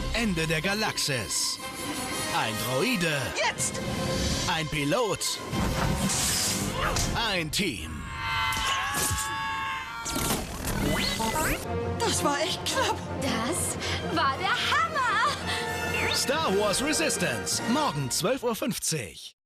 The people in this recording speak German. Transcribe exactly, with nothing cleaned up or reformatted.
Ende der Galaxis. Ein Droide. Jetzt! Ein Pilot. Ein Team. Das war echt knapp. Das war der Hammer! Star Wars Resistance. Morgen zwölf Uhr fünfzig.